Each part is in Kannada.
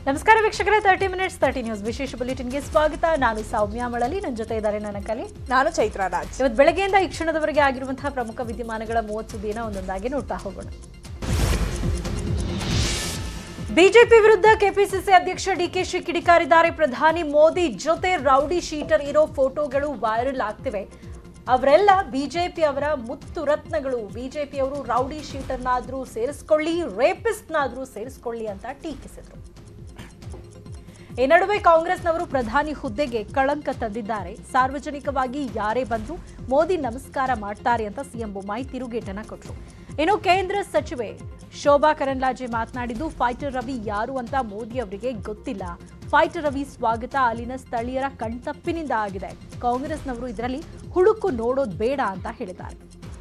ನಮಸ್ಕಾರ ವೀಕ್ಷಕರೇ, 30 ಮಿನಿಟ್ಸ್ 30 ನ್ಯೂಸ್ ವಿಶೇಷ ಬುಲೆಟಿನ್ಗೆ ಸ್ವಾಗತ. ನಾನು ಸೌಮ್ಯ ಮಳಲಿ, ನನ್ನ ಜೊತೆ ಇದ್ದಾರೆ ನನ್ನ ಕಲಿ. ನಾನು ಚೈತ್ರ ರಾಜ್. ಇವತ್ತು ಬೆಳಗ್ಗೆಯಿಂದ ಈ ಕ್ಷಣದವರೆಗೆ ಆಗಿರುವಂತಹ ಪ್ರಮುಖ ವಿದ್ಯಮಾನಗಳ 30 ಸುದ್ದಿಯನ್ನು ಒಂದೊಂದಾಗಿ ನೋಡ್ತಾ ಹೋಗೋಣ. ಬಿಜೆಪಿ ವಿರುದ್ಧ ಕೆಪಿಸಿಸಿ ಅಧ್ಯಕ್ಷ ಡಿಕೆಶಿ ಕಿಡಿಕಾರಿದ್ದಾರೆ. ಪ್ರಧಾನಿ ಮೋದಿ ಜೊತೆ ರೌಡಿ ಶೀಟರ್ ಇರೋ ಫೋಟೋಗಳು ವೈರಲ್ ಆಗ್ತಿವೆ. ಅವರೆಲ್ಲ ಬಿಜೆಪಿ ಅವರ ಮುತ್ತು ರತ್ನಗಳು. ಬಿಜೆಪಿಯವರು ರೌಡಿ ಶೀಟರ್ನಾದ್ರೂ ಸೇರಿಸ್ಕೊಳ್ಳಿ, ರೇಪಿಸ್ಟ್ನಾದ್ರೂ ಸೇರಿಸ್ಕೊಳ್ಳಿ ಅಂತ ಟೀಕಿಸಿದ್ರು. ಈ ನಡುವೆ ಕಾಂಗ್ರೆಸ್ನವರು ಪ್ರಧಾನಿ ಹುದ್ದೆಗೆ ಕಳಂಕ ತಂದಿದ್ದಾರೆ. ಸಾರ್ವಜನಿಕವಾಗಿ ಯಾರೇ ಬಂದರೂ ಮೋದಿ ನಮಸ್ಕಾರ ಮಾಡ್ತಾರೆ ಅಂತ ಸಿಎಂ ಬೊಮ್ಮಾಯಿ ತಿರುಗೇಟನ್ನ ಕೊಟ್ಟರು. ಇನ್ನು ಕೇಂದ್ರ ಸಚಿವೆ ಶೋಭಾ ಕರಂದ್ಲಾಜೆ ಮಾತನಾಡಿದ್ದು, ಫೈಟರ್ ರವಿ ಯಾರು ಅಂತ ಮೋದಿ ಅವರಿಗೆ ಗೊತ್ತಿಲ್ಲ. ಫೈಟರ್ ರವಿ ಸ್ವಾಗತ ಅಲ್ಲಿನ ಸ್ಥಳೀಯರ ಕಣ್ತಪ್ಪಿನಿಂದ ಆಗಿದೆ. ಕಾಂಗ್ರೆಸ್ನವರು ಇದರಲ್ಲಿ ಹುಡುಕು ನೋಡೋದು ಬೇಡ ಅಂತ ಹೇಳಿದ್ದಾರೆ.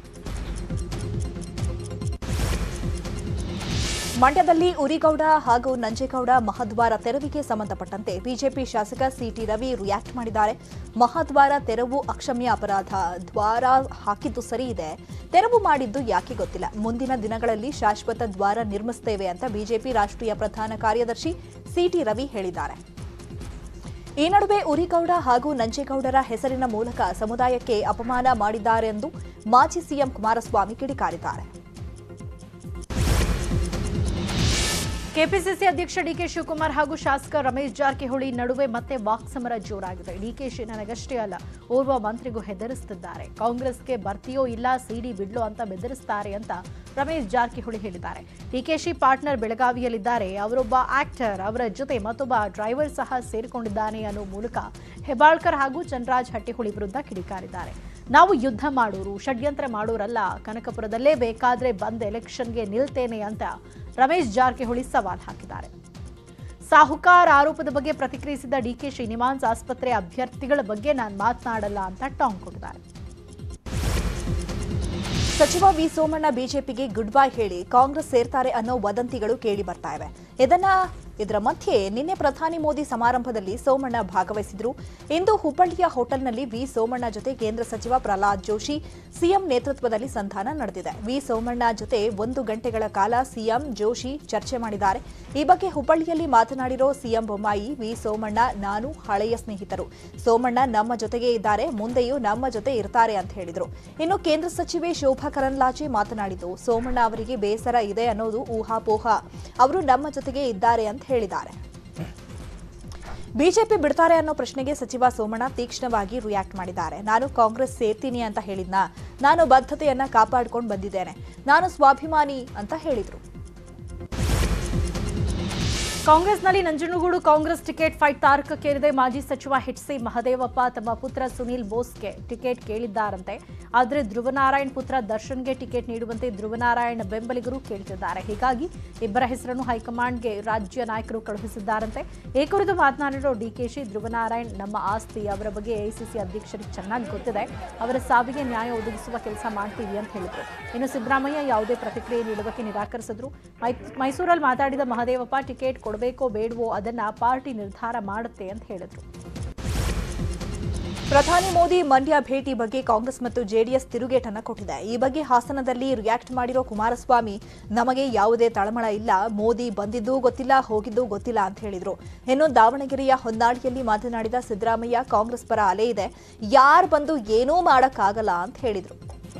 ಮಂಡ್ಯದಲ್ಲಿ ಉರಿಗೌಡ ಹಾಗೂ ನಂಜೇಗೌಡ ಮಹದ್ವಾರ ತೆರವಿಗೆ ಸಂಬಂಧಪಟ್ಟಂತೆ ಬಿಜೆಪಿ ಶಾಸಕ ಸಿಟಿ ರವಿ ರಿಯಾಕ್ಟ್ ಮಾಡಿದ್ದಾರೆ. ಮಹದ್ವಾರ ತೆರವು ಅಕ್ಷಮ್ಯ ಅಪರಾಧ. ದ್ವಾರ ಹಾಕಿದ್ದು ಸರಿ ಇದೆ, ತೆರವು ಮಾಡಿದ್ದು ಯಾಕೆ ಗೊತ್ತಿಲ್ಲ. ಮುಂದಿನ ದಿನಗಳಲ್ಲಿ ಶಾಶ್ವತ ದ್ವಾರ ನಿರ್ಮಿಸುತ್ತೇವೆ ಅಂತ ಬಿಜೆಪಿ ರಾಷ್ಟ್ರೀಯ ಪ್ರಧಾನ ಕಾರ್ಯದರ್ಶಿ ಸಿಟಿ ರವಿ ಹೇಳಿದ್ದಾರೆ. ಈ ನಡುವೆ ಉರಿಗೌಡ ಹಾಗೂ ನಂಜೇಗೌಡರ ಹೆಸರಿನ ಮೂಲಕ ಸಮುದಾಯಕ್ಕೆ ಅಪಮಾನ ಮಾಡಿದ್ದಾರೆಂದು ಮಾಜಿ ಸಿಎಂ ಕುಮಾರಸ್ವಾಮಿ ಕಿಡಿಕಾರಿದ್ದಾರೆ. ಕೆಪಿಸಿಸಿ ಅಧ್ಯಕ್ಷ ಡಿಕೆ ಶಿವಕುಮಾರ್ ಹಾಗೂ ಶಾಸಕ ರಮೇಶ್ ಜಾರಕಿಹೊಳಿ ನಡುವೆ ಮತ್ತೆ ವಾಕ್ಸಮರ ಜೋರಾಗಿದೆ. ಡಿಕೆಶಿ ನನಗಷ್ಟೇ ಅಲ್ಲ, ಓರ್ವ ಮಂತ್ರಿಗೂ ಹೆದರಿಸುತ್ತಿದ್ದಾರೆ. ಕಾಂಗ್ರೆಸ್ಗೆ ಬರ್ತೀಯೋ ಇಲ್ಲ, ಸಿಡಿ ಬಿಡ್ಲೋ ಅಂತ ಬೆದರಿಸ್ತಾರೆ ಅಂತ ರಮೇಶ್ ಜಾರಕಿಹೊಳಿ ಹೇಳಿದ್ದಾರೆ. ಡಿಕೆಶಿ ಪಾರ್ಟ್ನರ್ ಬೆಳಗಾವಿಯಲ್ಲಿದ್ದಾರೆ. ಅವರೊಬ್ಬ ಆಕ್ಟರ್, ಅವರ ಜೊತೆ ಮತ್ತೊಬ್ಬ ಡ್ರೈವರ್ ಸಹ ಸೇರಿಕೊಂಡಿದ್ದಾನೆ ಅನ್ನೋ ಮೂಲಕ ಹೆಬ್ಬಾಳ್ಕರ್ ಹಾಗೂ ಚಂದ್ರರಾಜ್ ಹಟ್ಟಿಹೊಳಿ ವಿರುದ್ಧ ಕಿಡಿಕಾರಿದ್ದಾರೆ. ನಾವು ಯುದ್ಧ ಮಾಡೋರು, ಷಡ್ಯಂತ್ರ ಮಾಡೋರಲ್ಲ. ಕನಕಪುರದಲ್ಲೇ ಬೇಕಾದ್ರೆ ಬಂದ್ ಎಲೆಕ್ಷನ್ಗೆ ನಿಲ್ತೇನೆ ಅಂತ ರಮೇಶ್ ಜಾರಕಿಹೊಳಿ ಸವಾಲ್ ಹಾಕಿದ್ದಾರೆ. ಸಾಹುಕಾರ್ ಆರೋಪದ ಬಗ್ಗೆ ಪ್ರತಿಕ್ರಿಯಿಸಿದ ಡಿಕೆಶಿ, ನಿಮಾನ್ಸ್ ಆಸ್ಪತ್ರೆ ಅಭ್ಯರ್ಥಿಗಳ ಬಗ್ಗೆ ನಾನು ಮಾತನಾಡಲ್ಲ ಅಂತ ಟಾಂಗ್ ಕೊಟ್ಟಿದ್ದಾರೆ. ಸಚಿವ ವಿ ಸೋಮಣ್ಣ ಬಿಜೆಪಿಗೆ ಗುಡ್ ಬೈ ಹೇಳಿ ಕಾಂಗ್ರೆಸ್ ಸೇರ್ತಾರೆ ಅನ್ನೋ ವದಂತಿಗಳು ಕೇಳಿ ಬರ್ತಾ ಇವೆ. ಇದರ ಮಧ್ಯೆ ನಿನ್ನೆ ಪ್ರಧಾನಿ ಮೋದಿ ಸಮಾರಂಭದಲ್ಲಿ ಸೋಮಣ್ಣ ಭಾಗವಹಿಸಿದ್ರು. ಇಂದು ಹುಬ್ಬಳ್ಳಿಯ ಹೋಟೆಲ್ನಲ್ಲಿ ವಿ ಸೋಮಣ್ಣ ಜೊತೆ ಕೇಂದ್ರ ಸಚಿವ ಪ್ರಹ್ಲಾದ್ ಜೋಶಿ, ಸಿಎಂ ನೇತೃತ್ವದಲ್ಲಿ ಸಂಧಾನ ನಡೆದಿದೆ. ವಿ ಸೋಮಣ್ಣ ಜೊತೆ 1 ಗಂಟೆಗಳ ಕಾಲ ಸಿಎಂ ಜೋಶಿ ಚರ್ಚೆ ಮಾಡಿದ್ದಾರೆ. ಈ ಬಗ್ಗೆ ಹುಬ್ಬಳ್ಳಿಯಲ್ಲಿ ಮಾತನಾಡಿರೋ ಸಿಎಂ ಬೊಮ್ಮಾಯಿ, ವಿ ಸೋಮಣ್ಣ ನಾನು ಹಳೆಯ ಸ್ನೇಹಿತರು. ಸೋಮಣ್ಣ ನಮ್ಮ ಜೊತೆಗೆ ಇದ್ದಾರೆ, ಮುಂದೆಯೂ ನಮ್ಮ ಜೊತೆ ಇರ್ತಾರೆ ಅಂತ ಹೇಳಿದ್ರು. ಇನ್ನು ಕೇಂದ್ರ ಸಚಿವೆ ಶೋಭಾ ಕರಂದ್ಲಾಜೆ ಮಾತನಾಡಿದ್ದು, ಸೋಮಣ್ಣ ಅವರಿಗೆ ಬೇಸರ ಇದೆ ಅನ್ನೋದು ಊಹಾಪೋಹ. ಅವರು ನಮ್ಮ ಜೊತೆಗೆ ಇದ್ದಾರೆ ಅಂತ ಹೇಳಿದ್ದಾರೆ. ಬಿಜೆಪಿ ಬಿಡ್ತಾರೆ ಅನ್ನೋ ಪ್ರಶ್ನೆಗೆ ಸಚಿವ ಸೋಮಣ್ಣ ತೀಕ್ಷ್ಣವಾಗಿ ರಿಯಾಕ್ಟ್ ಮಾಡಿದ್ದಾರೆ. ನಾನು ಕಾಂಗ್ರೆಸ್ ಸೇರ್ತೀನಿ ಅಂತ ಹೇಳಿದ್ನಾ? ನಾನು ಬದ್ಧತೆಯನ್ನ ಕಾಪಾಡಿಕೊಂಡು ಬಂದಿದ್ದೇನೆ. ನಾನು ಸ್ವಾಭಿಮಾನಿ ಅಂತ ಹೇಳಿದ್ರು. ಕಾಂಗ್ರೆಸ್ನಲ್ಲಿ ನಂಜನಗೂಡು ಕಾಂಗ್ರೆಸ್ ಟಿಕೆಟ್ ಫೈಟ್ ತಾರಕಕ್ಕೇರಿದೆ. ಮಾಜಿ ಸಚಿವ ಎಚ್.ಸಿ. ಮಹದೇವಪ್ಪ ತಮ್ಮ ಪುತ್ರ ಸುನೀಲ್ ಬೋಸ್ಗೆ ಟಿಕೆಟ್ ಕೇಳಿದ್ದಾರಂತೆ. ಆದರೆ ಧ್ರುವನಾರಾಯಣ್ ಪುತ್ರ ದರ್ಶನ್ಗೆ ಟಿಕೆಟ್ ನೀಡುವಂತೆ ಧ್ರುವನಾರಾಯಣ್ ಬೆಂಬಲಿಗರು ಕೇಳ್ತಿದ್ದಾರೆ. ಹೀಗಾಗಿ ಇಬ್ಬರ ಹೆಸರನ್ನು ಹೈಕಮಾಂಡ್ಗೆ ರಾಜ್ಯ ನಾಯಕರು ಕಳುಹಿಸಿದ್ದಾರಂತೆ. ಈ ಕುರಿತು ಮಾತನಾಡಿರೋ ಡಿಕೆಶಿ, ಧ್ರುವನಾರಾಯಣ್ ನಮ್ಮ ಆಸ್ತಿ, ಅವರ ಬಗ್ಗೆ ಎಐಸಿಸಿ ಅಧ್ಯಕ್ಷರಿಗೆ ಚೆನ್ನಾಗಿ ಗೊತ್ತಿದೆ. ಅವರ ಸಾವಿಗೆ ನ್ಯಾಯ ಒದಗಿಸುವ ಕೆಲಸ ಮಾಡ್ತೀವಿ ಅಂತ ಹೇಳಿದ್ರು. ಇನ್ನು ಸಿದ್ದರಾಮಯ್ಯ ಯಾವುದೇ ಪ್ರತಿಕ್ರಿಯೆ ನೀಡುವುದಕ್ಕೆ ನಿರಾಕರಿಸಿದ್ರು. ಮೈಸೂರಲ್ಲಿ ಮಾತಾಡಿದ ಮಹದೇವಪ್ಪ, ಟಿಕೆಟ್ ಕೊಡಬೇಕೋ ಬೇಡವೋ ಅದನ್ನ ಪಾರ್ಟಿ ನಿರ್ಧಾರ ಮಾಡುತ್ತೆ ಅಂತ ಹೇಳಿದ್ರು. ಪ್ರಧಾನಿ ಮೋದಿ ಮಂಡ್ಯ ಭೇಟಿ ಬಗ್ಗೆ ಕಾಂಗ್ರೆಸ್ ಮತ್ತು ಜೆಡಿಎಸ್ ತಿರುಗೇಟನ್ನ ಕೊಟ್ಟಿದೆ. ಈ ಬಗ್ಗೆ ಹಾಸನದಲ್ಲಿ ರಿಯಾಕ್ಟ್ ಮಾಡಿರೋ ಕುಮಾರಸ್ವಾಮಿ, ನಮಗೆ ಯಾವುದೇ ತಳಮಳ ಇಲ್ಲ, ಮೋದಿ ಬಂದಿದ್ದೂ ಗೊತ್ತಿಲ್ಲ, ಹೋಗಿದ್ದೂ ಗೊತ್ತಿಲ್ಲ ಅಂತ ಹೇಳಿದ್ರು. ಇನ್ನು ದಾವಣಗೆರೆಯ ಹೊನ್ನಾಳಿಯಲ್ಲಿ ಮಾತನಾಡಿದ ಸಿದ್ದರಾಮಯ್ಯ, ಕಾಂಗ್ರೆಸ್ ಪರ ಅಲೆ ಇದೆ, ಯಾರು ಬಂದು ಏನೂ ಮಾಡಕ್ಕಾಗಲ್ಲ ಅಂತ ಹೇಳಿದ್ರು.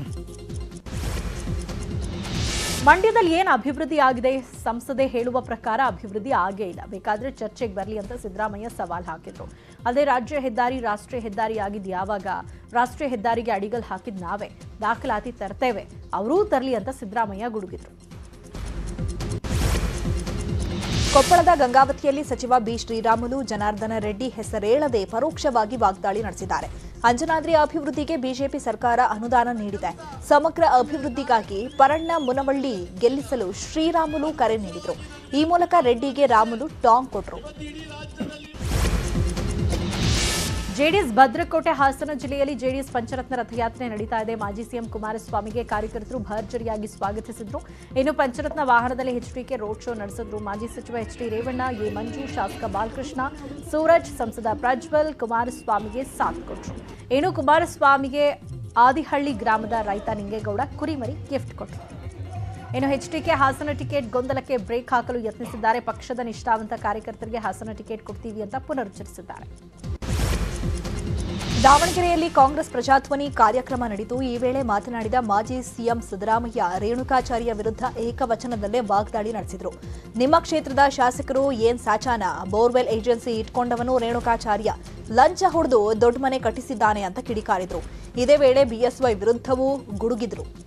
ಮಂಡ್ಯದಲ್ಲಿ ಏನು ಅಭಿವೃದ್ಧಿ ಆಗಿದೆ? ಸಂಸದೆ ಹೇಳುವ ಪ್ರಕಾರ ಅಭಿವೃದ್ಧಿ ಆಗೇ ಇಲ್ಲ. ಬೇಕಾದ್ರೆ ಚರ್ಚೆಗೆ ಬರಲಿ ಅಂತ ಸಿದ್ದರಾಮಯ್ಯ ಸವಾಲ್ ಹಾಕಿದ್ರು. ಅದೇ ರಾಜ್ಯ ಹೆದ್ದಾರಿ ರಾಷ್ಟ್ರೀಯ ಹೆದ್ದಾರಿ ಆಗಿದ್ದು ಯಾವಾಗ? ರಾಷ್ಟ್ರೀಯ ಹೆದ್ದಾರಿಗೆ ಅಡಿಗಲ್ ಹಾಕಿದ್ ನಾವೇ, ದಾಖಲಾತಿ ತರ್ತೇವೆ, ಅವರೂ ತರಲಿ ಅಂತ ಸಿದ್ದರಾಮಯ್ಯ ಗುಡುಗಿದ್ರು. ಕೊಪ್ಪಳದ ಗಂಗಾವತಿಯಲ್ಲಿ ಸಚಿವ ಬಿ ಶ್ರೀರಾಮುಲು ಜನಾರ್ದನ ರೆಡ್ಡಿ ಹೆಸರೇಳದೆ ಪರೋಕ್ಷವಾಗಿ ವಾಗ್ದಾಳಿ ನಡೆಸಿದ್ದಾರೆ. ಅಂಜನಾದ್ರಿ ಅಭಿವೃದ್ಧಿಗೆ ಬಿಜೆಪಿ ಸರ್ಕಾರ ಅನುದಾನ ನೀಡಿದೆ. ಸಮಗ್ರ ಅಭಿವೃದ್ಧಿಗಾಗಿ ಪರಣ್ಣ ಮುನವಳ್ಳಿ ಗೆಲ್ಲಿಸಲು ಶ್ರೀರಾಮುಲು ಕರೆ ನೀಡಿದರು. ಈ ಮೂಲಕ ರೆಡ್ಡಿಗೆ ರಾಮುಲು ಟಾಂಗ್ ಕೊಟ್ಟರು. ಜೆಡಿಎಸ್ ಭದ್ರಕೋಟೆ ಹಾಸನ ಜಿಲ್ಲೆಯಲ್ಲಿ ಜೆಡಿಎಸ್ ಪಂಚರತ್ನ ರಥಯಾತ್ರೆ ನಡೀತಾ ಇದೆ. ಮಾಜಿ ಸಿಎಂ ಕುಮಾರಸ್ವಾಮಿಗೆ ಕಾರ್ಯಕರ್ತರು ಭರ್ಜರಿಯಾಗಿ ಸ್ವಾಗತಿಸಿದ್ರು. ಇನ್ನು ಪಂಚರತ್ನ ವಾಹನದಲ್ಲಿ ಎಚ್ಡಿಕೆ ರೋಡ್ ಶೋ ನಡೆಸಿದ್ರು. ಮಾಜಿ ಸಚಿವ ಎಚ್ಡಿ ರೇವಣ್ಣ, ಎ ಮಂಜು, ಶಾಸಕ ಬಾಲಕೃಷ್ಣ, ಸೂರಜ್, ಸಂಸದ ಪ್ರಜ್ವಲ್ ಕುಮಾರಸ್ವಾಮಿಗೆ ಸಾಥ್ ಕೊಟ್ಟರು. ಇನ್ನು ಕುಮಾರಸ್ವಾಮಿಗೆ ಆದಿಹಳ್ಳಿ ಗ್ರಾಮದ ರೈತ ನಿಂಗೇಗೌಡ ಕುರಿಮರಿ ಗಿಫ್ಟ್ ಕೊಟ್ಟರು. ಇನ್ನು ಎಚ್ಡಿಕೆ ಹಾಸನ ಟಿಕೆಟ್ ಗೊಂದಲಕ್ಕೆ ಬ್ರೇಕ್ ಹಾಕಲು ಯತ್ನಿಸಿದ್ದಾರೆ. ಪಕ್ಷದ ನಿಷ್ಠಾವಂತ ಕಾರ್ಯಕರ್ತರಿಗೆ ಹಾಸನ ಟಿಕೆಟ್ ಕೊಡ್ತೀವಿ ಅಂತ ಪುನರುಚ್ಚರಿಸಿದ್ದಾರೆ. ದಾವಣಗೆರೆಯಲ್ಲಿ ಕಾಂಗ್ರೆಸ್ ಪ್ರಜಾಧ್ವನಿ ಕಾರ್ಯಕ್ರಮ ನಡೆಯಿತು. ಈ ವೇಳೆ ಮಾತನಾಡಿದ ಮಾಜಿ ಸಿಎಂ ಸಿದ್ದರಾಮಯ್ಯ ರೇಣುಕಾಚಾರ್ಯ ವಿರುದ್ಧ ಏಕವಚನದಲ್ಲೇ ವಾಗ್ದಾಳಿ ನಡೆಸಿದರು. ನಿಮ್ಮ ಕ್ಷೇತ್ರದ ಶಾಸಕರು ಏನ್ ಸಾಚಾನ, ಬೋರ್ವೆಲ್ ಏಜೆನ್ಸಿ ಇಟ್ಕೊಂಡವನು ರೇಣುಕಾಚಾರ್ಯ, ಲಂಚ ಹೊಡೆದು ದೊಡ್ಡ ಮನೆ ಕಟ್ಟಿಸಿದ್ದಾನೆ ಅಂತ ಕಿಡಿಕಾರಿದ್ರು. ಇದೇ ವೇಳೆ ಬಿಎಸ್ವೈ ವಿರುದ್ಧವೂ ಗುಡುಗಿದ್ರು.